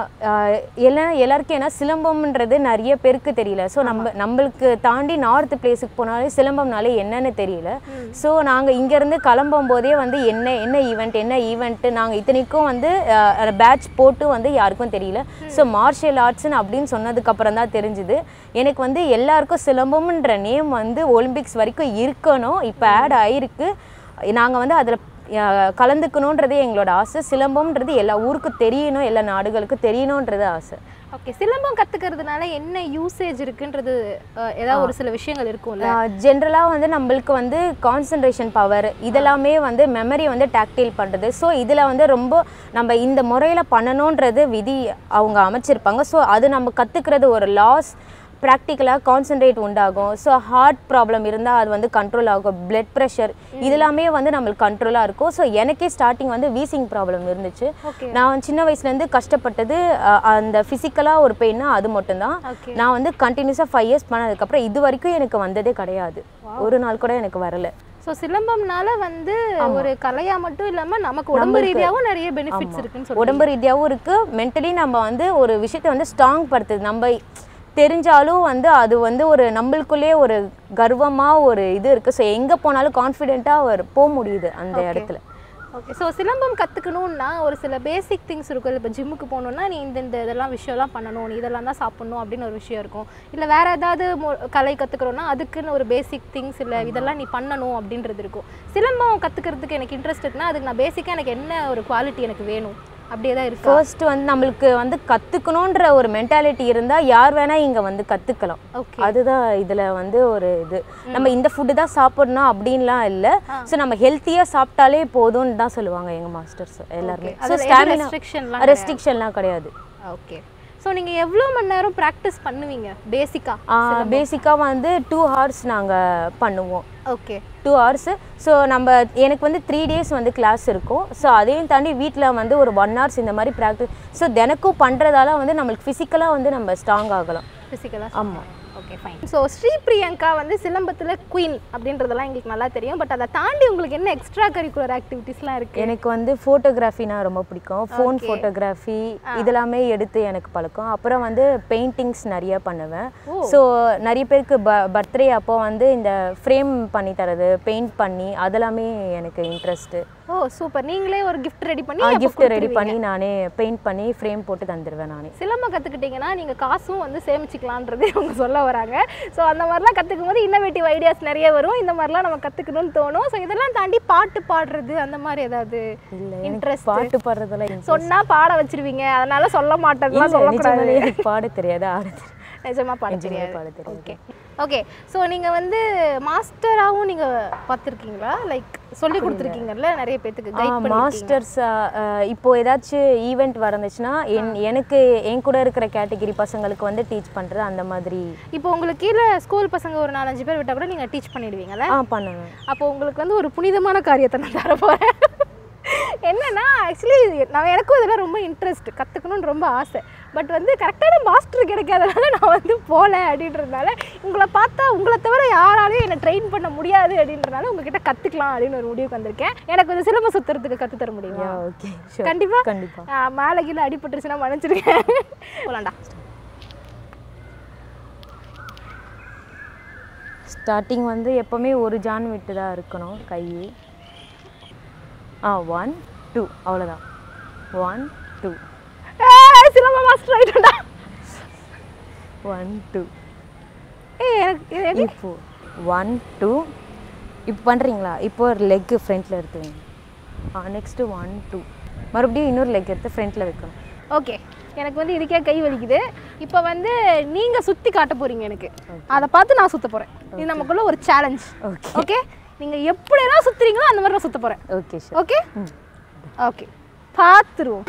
எல்லா எல்லாருக்கும் ஏன்னா சிலம்பம்ன்றது நிறைய பேருக்கு தெரியல. ஸோ நம்ம நம்மளுக்கு தாண்டி நார்த் பிளேஸுக்கு போனாலே சிலம்பம்னாலே என்னன்னு தெரியல. ஸோ நாங்கள் இங்கேருந்து கிளம்பும் போதே வந்து என்ன என்ன ஈவெண்ட் என்ன ஈவெண்ட்டு நாங்கள் இத்தனைக்கும் வந்து பேட்ச் போட்டு வந்து யாருக்கும் தெரியல. ஸோ மார்ஷியல் ஆர்ட்ஸ்ன்னு அப்படின்னு சொன்னதுக்கப்புறம் தான் தெரிஞ்சுது. எனக்கு வந்து எல்லாருக்கும் சிலம்பம்ன்ற நேம் வந்து ஒலிம்பிக்ஸ் வரைக்கும் இருக்கணும், இப்போ ஆட் ஆகிருக்கு. நாங்கள் வந்து அதில் கலந்துக்கணுன்றதே எங்களோட ஆசை. சிலம்பம்ன்றது எல்லா ஊருக்கும் தெரியணும், எல்லா நாடுகளுக்கும் தெரியணுன்றது ஆசை. ஓகே. சிலம்பம் கற்றுக்கிறதுனால என்ன யூசேஜ் இருக்குன்றது ஏதாவது ஒரு சில விஷயங்கள் இருக்கும்ல? ஜென்ரலாக வந்து நம்மளுக்கு வந்து கான்சன்ட்ரேஷன் பவர் இதெல்லாமே வந்து மெமரி வந்து டாக்டைல் பண்ணுறது. ஸோ இதில் வந்து ரொம்ப நம்ம இந்த முறையில் பண்ணணுன்றது விதி அவங்க அமைச்சிருப்பாங்க. ஸோ அது நம்ம கற்றுக்கிறது ஒரு லாஸ், ப்ராக்டிக்கலாக கான்சன்ட்ரேட் உண்டாகும். ஸோ ஹார்ட் ப்ராப்ளம் இருந்தால் அது வந்து கண்ட்ரோல் ஆகும், பிளட் ப்ரெஷர் இதெல்லாமே வந்து நம்மளுக்கு கண்ட்ரோலாக இருக்கும். ஸோ எனக்கே ஸ்டார்டிங் வந்து வீசிங் ப்ராப்ளம் இருந்துச்சு. நான் சின்ன வயசுலேருந்து கஷ்டப்பட்டது அந்த ஃபிசிக்கலாக ஒரு பெயின்னா அது மட்டும்தான். நான் வந்து கண்டினியூஸாக ஃபைவ் இயர்ஸ் பண்ணதுக்கப்புறம் இது வரைக்கும் எனக்கு வந்ததே கிடையாது, ஒரு நாள் கூட எனக்கு வரல. ஸோ சிலம்பம்னால வந்து ஒரு கலையா மட்டும் இல்லாமல் நமக்கு உடம்பு ரீதியாகவும் நிறைய பெனிஃபிட்ஸ் இருக்குன்னு சொல்லுவாங்க. உடம்பு ரீதியாகவும் இருக்குது, மென்டலி நம்ம வந்து ஒரு விஷயத்தை வந்து ஸ்ட்ராங் படுத்துது. நம்ம தெரிஞ்சாலும் வந்து அது வந்து ஒரு நம்மளுக்குள்ளேயே ஒரு கர்வமாக ஒரு இது இருக்குது. ஸோ எங்கே போனாலும் கான்ஃபிடென்ட்டாக ஒரு போக முடியுது அந்த இடத்துல. ஓகே. ஸோ சிலம்பம் கற்றுக்கணுன்னா ஒரு சில பேசிக் திங்ஸ் இருக்கும். இப்போ ஜிம்முக்கு போகணுன்னா நீ இந்த இந்த இதெல்லாம் விஷயம்லாம் பண்ணணும், நீ இதெல்லாம் தான் சாப்பிட்ணும் அப்படின்னு ஒரு விஷயம் இருக்கும். இல்லை வேறு ஏதாவது கலை கற்றுக்கிறோன்னா அதுக்குன்னு ஒரு பேசிக் திங்ஸ் இல்லை இதெல்லாம் நீ பண்ணணும் அப்படின்றது இருக்கும். சிலம்பம் கற்றுக்கிறதுக்கு எனக்கு இன்ட்ரெஸ்ட் இருக்குன்னா அதுக்கு நான் பேசிக்காக எனக்கு என்ன ஒரு குவாலிட்டி எனக்கு வேணும் அப்படியே தான் இருக்குது. ஃபர்ஸ்ட் வந்து நம்மளுக்கு வந்து கற்றுக்கணுன்ற ஒரு மென்டாலிட்டி இருந்தால் யார் வேணால் இங்கே வந்து கற்றுக்கலாம். அதுதான் இதில் வந்து ஒரு இது. நம்ம இந்த ஃபுட்டு தான் சாப்பிடணும் அப்படின்லாம் இல்லை. ஸோ நம்ம ஹெல்த்தியாக சாப்பிட்டாலே போதும்னு தான் சொல்லுவாங்க எங்கள் மாஸ்டர்ஸ் எல்லாருமே. ஸோ ஸ்டாமினா ரெஸ்ட்ரிக்ஷன்லாம் கிடையாது. ஓகே. ஸோ நீங்கள் எவ்வளோ மணி நேரம் ப்ராக்டிஸ் பண்ணுவீங்க பேசிக்காக? பேசிக்காக வந்து டூ ஹவர்ஸ் நாங்கள் பண்ணுவோம். ஓகே. Two hours. ஸோ நம்ம எனக்கு வந்து த்ரீ டேஸ் வந்து கிளாஸ் இருக்கும். ஸோ அதையும் தாண்டி வீட்டில் வந்து ஒரு ஒன் ஹவர்ஸ் இந்த மாதிரி ப்ராக்டிஸ். ஸோ தினக்கும் பண்ணுறதால வந்து நம்மளுக்கு ஃபிசிக்கலாக வந்து நம்ம ஸ்ட்ராங் ஆகலாம். ஃபிசிக்கலாக? ஆமாம். Okay, fine. So Shri Priyanka வந்து சிலம்பத்தில் குயின் அப்படின்றதெல்லாம் எங்களுக்கு நல்லா தெரியும். பட் அதை தாண்டி உங்களுக்கு என்ன எக்ஸ்ட்ரா கரிக்குலர் ஆக்டிவிட்டீஸ்லாம் இருக்குது? எனக்கு வந்து ஃபோட்டோகிராஃபினா ரொம்ப பிடிக்கும். ஃபோன் ஃபோட்டோகிராஃபி இதெல்லாமே எடுத்து எனக்கு பழக்கம். அப்புறம் வந்து பெயிண்டிங்ஸ் நிறைய பண்ணுவேன். ஸோ நிறைய பேருக்கு ப பர்த்டே அப்போ வந்து இந்த ஃப்ரேம் பண்ணி தரது, பெயிண்ட் பண்ணி அதெல்லாமே எனக்கு இன்ட்ரெஸ்ட்டு. ஓ சூப்பர். நீங்களே ஒரு கிஃப்ட் ரெடி பண்ணி கிஃப்ட் ரெடி பண்ணி நானே பெயிண்ட் பண்ணி ஃப்ரேம் போட்டு தந்துடுவேன் நானே. சிலம்பம் கற்றுக்கிட்டிங்கன்னா நீங்கள் காசும் வந்து சேமிச்சிக்கலான்றதே அவங்க சொல்ல வராங்க. ஸோ அந்த மாதிரிலாம் கற்றுக்கும் போது இன்னோவேட்டிவ் ஐடியாஸ் நிறைய வரும். இந்த மாதிரிலாம் நம்ம கற்றுக்கணும்னு தோணும். ஸோ இதெல்லாம் தாண்டி பாட்டு பாடுறது அந்த மாதிரி ஏதாவது இன்ட்ரெஸ்ட்? பாட்டு பாடுறதெல்லாம் சொன்னால் பாட வச்சிருவீங்க, அதனால சொல்ல மாட்டேன்னா சொல்லக்கூடாது. எனக்கு பாட தெரியாது, ஆட தெரியாது. நிஜமாக பாட தெரியாது. Okay okay. ஸோ நீங்கள் வந்து மாஸ்டராகவும் நீங்கள் பார்த்துருக்கீங்களா? லைக் சொல்லி கொடுத்துருக்கீங்கல்ல நிறைய பேத்துக்கு கைட் பண்ணி? மாஸ்டர்ஸ் இப்போது ஏதாச்சும் ஈவெண்ட் வரந்துச்சுன்னா என் எனக்கு என் கூட இருக்கிற கேட்டகிரி பசங்களுக்கு வந்து டீச் பண்ணுறது அந்த மாதிரி. இப்போ உங்களுக்கு கீழே ஸ்கூல் பசங்க ஒரு நாலஞ்சு பேர் விட்டால் கூட நீங்கள் டீச் பண்ணிடுவீங்களா? ஆ பண்ணுவேன். அப்போ உங்களுக்கு வந்து ஒரு புனிதமான காரியத்தை நான் தர போகிறேன். என்னன்னா ஆக்சுவலி நான் எனக்கும் இதெல்லாம் ரொம்ப இன்ட்ரெஸ்ட், கற்றுக்கணுன்னு ரொம்ப ஆசை. பட் வந்து கரெக்டான மாஸ்டர் கிடைக்காதனால நான் வந்து போகல. அப்படின்றதுனால உங்களை பார்த்தா உங்களை தவிர யாராலையும் என்னை ட்ரெயின் பண்ண முடியாது அப்படின்றதுனால உங்ககிட்ட கற்றுக்கலாம் அப்படின்னு ஒரு முடிவுக்கு வந்திருக்கேன். எனக்கு வந்து சிலம்ப சுற்றுறதுக்கு கற்றுத்தர முடியுமா? ஓகே கண்டிப்பாக கண்டிப்பாக. மேலே கீழே அடிபட்டுருச்சுன்னா மன்னிச்சிருக்கேன். போலாம்டா. ஸ்டார்டிங் வந்து எப்போவுமே ஒரு ஜான் விட்டு தான் இருக்கணும் கை. ஆ ஒன் டூ அவ்வளோதான். One two. சிலம்ப மாஸ்டர் ஆகிட்டா. One two. ஏ எனக்கு இப்போ ஒன் டூ இப்போ பண்ணுறீங்களா? இப்போ ஒரு லெக்கு ஃப்ரண்ட்டில் எடுத்துவீங்க. ஆ நெக்ஸ்ட்டு ஒன் டூ மறுபடியும் இன்னொரு லெக் எடுத்து ஃப்ரண்ட்டில் வைக்கணும். ஓகே. எனக்கு வந்து இதுக்கே கை வலிக்குது. இப்போ வந்து நீங்கள் சுற்றி காட்ட போகிறீங்க எனக்கு, அதை பார்த்து நான் சுற்ற போகிறேன். இது நமக்குள்ள ஒரு சேலஞ்ச். Okay okay. நீங்கள் எப்படியெல்லாம் சுற்றுறீங்களோ அந்த மாதிரி நான் சுற்ற போகிறேன். Okay okay okay. பார்த்துருவோம்.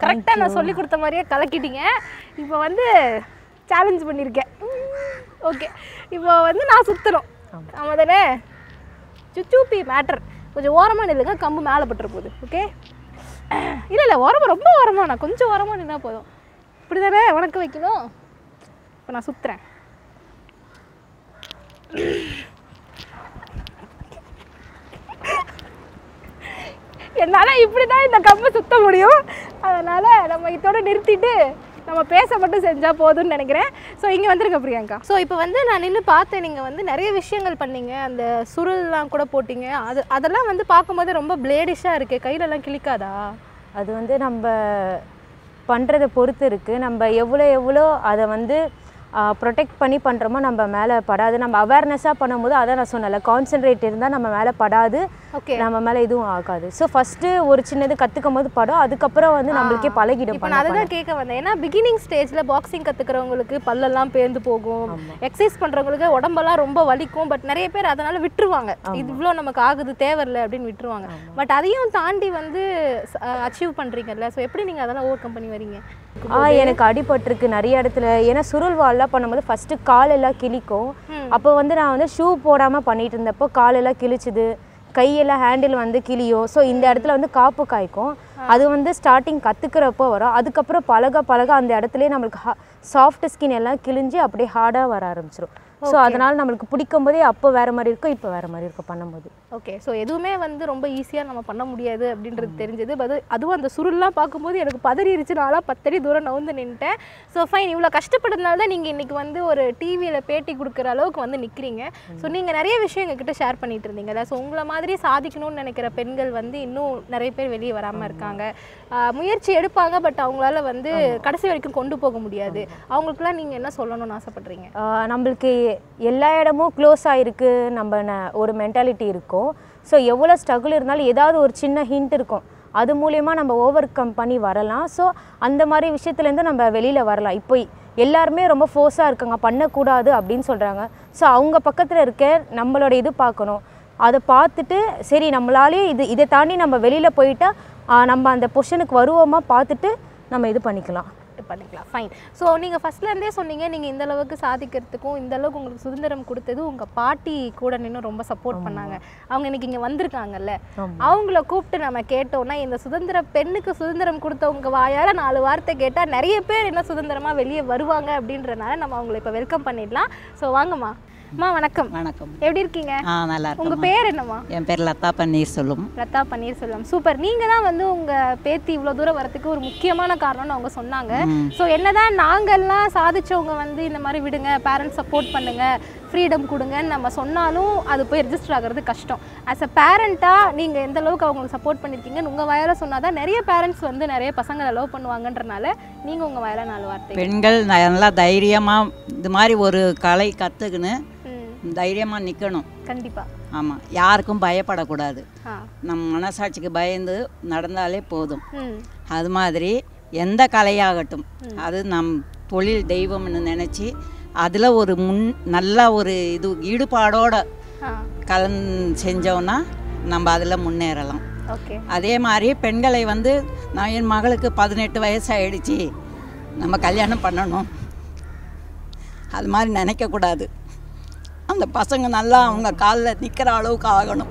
கரெக்டாக நான் சொல்லி கொடுத்த மாதிரியே கலக்கிட்டீங்க. இப்போ வந்து சேலஞ்ச் பண்ணியிருக்கேன். ஓகே, இப்போ வந்து நான் சுற்றணும். ஆமாம் தானே? சுச்சூப்பி மேட்டர். கொஞ்சம் ஓரமாக நில்லுங்க, கம்பு மேலே பட்டுற போகுது. ஓகே, இல்லை இல்லை ஓரமாக, ரொம்ப ஓரமாக, நான் கொஞ்சம் ஓரமாக நின்னா போதும். இப்படி தானே உனக்கு வைக்கணும். இப்போ நான் சுற்றுறேன். என்னால் இப்படி தான் இந்த கம்பை சுற்ற முடியும். அதனால் நம்ம இதோட நிறுத்திட்டு நம்ம பேச மட்டும் செஞ்சால் போதும்னு நினைக்கிறேன். ஸோ இங்கே வந்துருங்க பிரியங்கா. ஸோ இப்போ வந்து நான் நின்று பார்த்தேன், நீங்கள் வந்து நிறைய விஷயங்கள் பண்ணீங்க. அந்த சுருள்லாம் கூட போட்டிங்க. அது அதெல்லாம் வந்து பார்க்கும்போது ரொம்ப பிளேடிஷாக இருக்குது. கையிலலாம் கிளிக்காதா? அது வந்து நம்ம பண்ணுறதை பொறுத்து இருக்குது. நம்ம எவ்வளோ எவ்வளோ அதை வந்து ப்ரொடெக்ட் பண்ணி பண்ணுறோமோ நம்ம மேலே படாது. நம்ம அவேர்னஸாக பண்ணும்போது அதான் நான் சொன்னல, கான்சென்ட்ரேட் இருந்தால் நம்ம மேலே படாது, ஓகே, நம்ம மேலே எதுவும் ஆகாது. ஸோ ஃபஸ்ட்டு ஒரு சின்னது கற்றுக்கும் போது படம், அதுக்கப்புறம் வந்து நம்மளுக்கே பழகிடும். இப்போ நான் அதுதான் கேட்க வந்தேன். ஏன்னா பிகினிங் ஸ்டேஜில் பாக்ஸிங் கற்றுக்கிறவங்களுக்கு பல்லெல்லாம் பேர்ந்து போகும், எக்ஸசைஸ் பண்ணுறவங்களுக்கு உடம்பெல்லாம் ரொம்ப வலிக்கும். பட் நிறைய பேர் அதனால் விட்டுருவாங்க, இது இவ்வளோ நமக்கு ஆகுது தேவையில்லை அப்படின்னு விட்டுருவாங்க. பட் அதையும் தாண்டி வந்து அச்சீவ் பண்ணுறீங்கல்ல, ஸோ எப்படி நீங்கள் அதெல்லாம் ஓவர் கம் பண்ணி வரீங்க? ஆ எனக்கு அடிபட்டிருக்கு நிறைய இடத்துல. ஏன்னா சுருள் வால்லாம் பண்ணும்போது ஃபஸ்ட்டு காலெல்லாம் கிழிக்கும். அப்போ வந்து நான் வந்து ஷூ போடாமல் பண்ணிட்டு இருந்தப்போ காலெல்லாம் கிழிச்சுது, கையெல்லாம் ஹேண்டில் வந்து கிளியும். ஸோ இந்த இடத்துல வந்து காப்பு காய்க்கும். அது வந்து ஸ்டார்டிங் கற்றுக்கிறப்போ வரும். அதுக்கப்புறம் பழக பழக அந்த இடத்துலேயே நம்மளுக்கு ஹா சாஃப்ட் ஸ்கின் எல்லாம் கிழிஞ்சு அப்படியே ஹார்டாக வர ஆரம்பிச்சிடும். ஸோ அதனால் நம்மளுக்கு பிடிக்கும் போதே அப்போ வேறு மாதிரி இருக்கும், இப்போ வேறு மாதிரி இருக்கும் பண்ணும்போது. ஓகே, ஸோ எதுவுமே வந்து ரொம்ப ஈஸியாக நம்ம பண்ண முடியாது அப்படின்றது தெரிஞ்சது. பட் அதுவும் அந்த சுருள்லாம் பார்க்கும்போது எனக்கு பதறிடுச்சு. நாளாக பத்தடி தூரம் நவுந்து நின்ட்டேன். ஸோ ஃபைன், இவ்வளோ கஷ்டப்படுறதுனால தான் நீங்கள் இன்றைக்கி வந்து ஒரு டிவியில் பேட்டி கொடுக்குற அளவுக்கு வந்து நிற்கிறீங்க. ஸோ நீங்கள் நிறைய விஷயம் எங்ககிட்ட ஷேர் பண்ணிட்டு இருந்தீங்கல்ல. ஸோ உங்களை மாதிரி சாதிக்கணும்னு நினைக்கிற பெண்கள் வந்து இன்னும் நிறைய பேர் வெளியே வராமல் இருக்காங்க. முயற்சி எடுப்பாங்க, பட் அவங்களால வந்து கடைசி வரைக்கும் கொண்டு போக முடியாது. அவங்களுக்குலாம் நீங்கள் என்ன சொல்லணும்னு ஆசைப்படுறீங்க? நம்மளுக்கு எல்லா இடமும் க்ளோஸ் ஆகிருக்கு நம்ம ஒரு மென்டாலிட்டி இருக்கும். ஸோ எவ்வளோ ஸ்ட்ரகிள் இருந்தாலும் ஏதாவது ஒரு சின்ன ஹிண்ட் இருக்கும், அது மூலயமா நம்ம ஓவர் கம் பண்ணி வரலாம். ஸோ அந்த மாதிரி விஷயத்துலேருந்து நம்ம வெளியில் வரலாம். இப்போ எல்லாருமே ரொம்ப ஃபோர்ஸாக இருக்காங்க, பண்ணக்கூடாது அப்படின்னு சொல்கிறாங்க. ஸோ அவங்க பக்கத்தில் இருக்க நம்மளோட இது பார்க்கணும். அதை பார்த்துட்டு சரி நம்மளாலே இது இதை தாண்டி நம்ம வெளியில் போயிட்டா நம்ம அந்த பொசிஷனுக்கு வருவோமா பார்த்துட்டு நம்ம இது பண்ணிக்கலாம் பண்ணிக்கலாம். ஃபைன். ஸோ நீங்கள் ஃபஸ்ட்லேருந்தே சொன்னீங்க, நீங்கள் இந்த அளவுக்கு சாதிக்கிறதுக்கும் இந்த அளவுக்கு உங்களுக்கு சுதந்திரம் கொடுத்தது உங்கள் பாட்டி கூட நின்று ரொம்ப சப்போர்ட் பண்ணாங்க. அவங்க இன்னைக்கு இங்கே வந்திருக்காங்கல்ல, அவங்கள கூப்பிட்டு நம்ம கேட்டோம்னா இந்த சுதந்திர பெண்ணுக்கு சுதந்திரம் கொடுத்தவங்க வாயால் நாலு வார்த்தை கேட்டால் நிறைய பேர் என்ன சுதந்திரமாக வெளியே வருவாங்க அப்படின்றனால நம்ம அவங்களை இப்போ வெல்கம் பண்ணிடலாம். ஸோ வாங்கம்மா. அம்மா வணக்கம். வணக்கம். எப்படி இருக்கீங்க? ஆ நல்லா இருக்கேன். உங்கள் பேர் என்னம்மா? என் பேர் லதா பன்னீர்செல்வம். லதா பன்னீர்செல்வம். சூப்பர். நீங்கள் தான் வந்து உங்கள் பேத்தி இவ்வளோ தூரம் வரத்துக்கு ஒரு முக்கியமான காரணம்னு அவங்க சொன்னாங்க. ஸோ என்னதான் நாங்கள்லாம் சாதிச்சவங்க வந்து இந்த மாதிரி விடுங்க, பேரண்ட்ஸ் சப்போர்ட் பண்ணுங்க, ஃப்ரீடம் கொடுங்கன்னு நம்ம சொன்னாலும் அது போய் ரெஜிஸ்டர் ஆகிறது கஷ்டம். ஆஸ் அ பேரண்ட்டாக நீங்கள் எந்த அளவுக்கு அவங்களுக்கு சப்போர்ட் பண்ணியிருக்கீங்கன்னு உங்கள் வாயால் சொன்னால் தான் நிறைய பேரண்ட்ஸ் வந்து நிறைய பசங்களை லவ் பண்ணுவாங்கன்றனால நீங்கள் உங்கள் வாயால் நாலு வார்த்தை. பெண்கள் நல்லா தைரியமாக இது மாதிரி ஒரு கலை கற்றுக்குன்னு தைரியமாக நிற்கணும். கண்டிப்பாக. ஆமாம், யாருக்கும் பயப்படக்கூடாது. நம்ம மனசாட்சிக்கு பயந்து நடந்தாலே போதும். அது மாதிரி எந்த கலையாகட்டும் அது நம் தொழில் தெய்வம்னு நினச்சி அதில் ஒரு முன் நல்ல ஒரு இது ஈடுபாடோட கலன் செஞ்சோன்னா நம்ம அதில் முன்னேறலாம். அதே மாதிரி பெண்களை வந்து நான் என் மகளுக்கு பதினெட்டு வயசு ஆகிடுச்சி நம்ம கல்யாணம் பண்ணணும் அது மாதிரி நினைக்கக்கூடாது. அந்த பசங்க நல்லா அவங்க காலில் நிற்கிற அளவுக்கு ஆகணும்.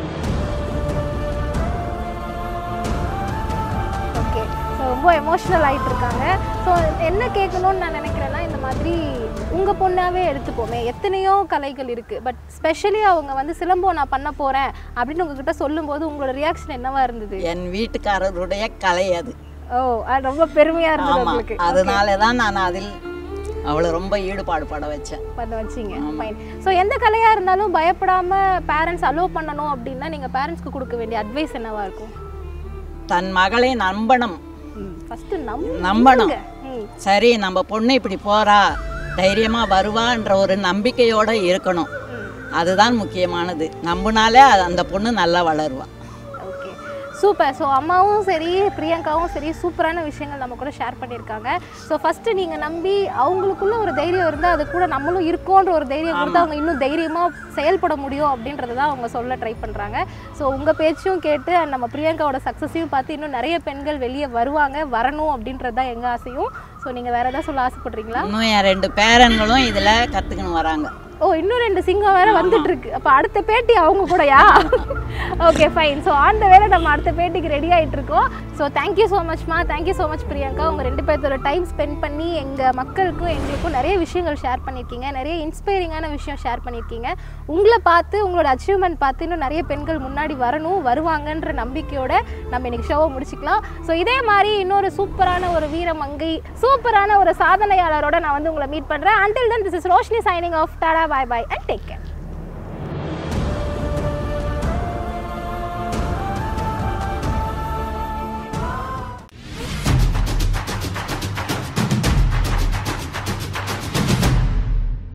ஓகே, ஸோ ரொம்ப எமோஷ்னல் ஆகிட்டு இருக்காங்க. ஸோ என்ன கேட்கணும்னு நான் நினைக்கிறேன்னா, இந்த மாதிரி உங்கள் பொண்ணாகவே எடுத்துப்போமே, எத்தனையோ கலைகள் இருக்குது. பட் ஸ்பெஷலி அவங்க வந்து சிலம்பம் நான் பண்ண போகிறேன் அப்படின்னு உங்ககிட்ட சொல்லும்போது உங்களோட ரியாக்ஷன் என்னவா இருந்தது? என் வீட்டுக்காரருடைய கலை அது. ஓ, அது ரொம்ப பெருமையாக இருந்தது உங்களுக்கு. அதனால தான் நான் அதில் அவளை ரொம்ப ஈடுபாடு பட வச்சேன் பண்ண வச்சிங்க. ஃபைன். ஸோ எந்த கலையாக இருந்தாலும் பயப்படாமல் பேரண்ட்ஸ் அலோவ் பண்ணணும் அப்படின்னா நீங்கள் பேரண்ட்ஸ்க்கு கொடுக்க வேண்டிய அட்வைஸ் என்னவா இருக்கும்? தன் மகளை நம்பணும். ஃபஸ்ட்டு நம்பணும். சரி நம்ம பொண்ணு இப்படி போகிறா, தைரியமாக வருவான்ற ஒரு நம்பிக்கையோடு இருக்கணும். அதுதான் முக்கியமானது. நம்பினாலே அந்த பொண்ணு நல்லா வளருவா. சூப்பர். ஸோ அம்மாவும் சரி பிரியங்காவும் சரி சூப்பரான விஷயங்கள் நம்ம கூட ஷேர் பண்ணியிருக்காங்க. ஸோ ஃபஸ்ட்டு நீங்கள் நம்பி அவங்களுக்குள்ள ஒரு தைரியம் இருந்தால் அது கூட நம்மளும் இருக்கோன்ற ஒரு தைரியம் கொடுத்து அவங்க இன்னும் தைரியமாக செயல்பட முடியும் அப்படின்றது தான் அவங்க சொல்ல ட்ரை பண்ணுறாங்க. ஸோ உங்கள் பேச்சும் கேட்டு நம்ம பிரியங்காவோட சக்ஸஸையும் பார்த்து இன்னும் நிறைய பெண்கள் வெளியே வருவாங்க, வரணும் அப்படின்றது தான் எங்கள் ஆசையும். ஸோ நீங்கள் வேறு எதாவது சொல்ல ஆசைப்படுறீங்களா? இன்னும் என் ரெண்டு பேரன்களும் இதில் கற்றுக்கணும் வராங்க. ஓ, இன்னும் ரெண்டு சிங்கம் வேறு வந்துட்டு இருக்கு. அப்போ அடுத்த பேட்டி அவங்க கூடயா? Okay fine. ஸோ அந்த வேலை நம்ம அடுத்த பேட்டிக்கு ரெடி ஆகிட்டு இருக்கோம். ஸோ தேங்க்யூ ஸோ மச்மா, தேங்க்யூ ஸோ மச் பிரியங்கா. உங்கள் ரெண்டு பேர்த்தோட டைம் ஸ்பெண்ட் பண்ணி எங்கள் மக்களுக்கும் எங்களுக்கும் நிறைய விஷயங்கள் ஷேர் பண்ணியிருக்கீங்க, நிறைய இன்ஸ்பைரிங்கான விஷயம் ஷேர் பண்ணியிருக்கீங்க. உங்களை பார்த்து உங்களோட அச்சீவ்மெண்ட் பார்த்து இன்னும் நிறைய பெண்கள் முன்னாடி வரணும், வருவாங்கன்ற நம்பிக்கையோட நம்ம இன்னைக்கு ஷோவை முடிச்சுக்கலாம். ஸோ இதே மாதிரி இன்னொரு சூப்பரான ஒரு வீரமங்கை, சூப்பரான ஒரு சாதனையாளரோட நான் வந்து உங்களை மீட் பண்ணுறேன். Until then, this is Roshni signing off. Tada, bye bye and take care.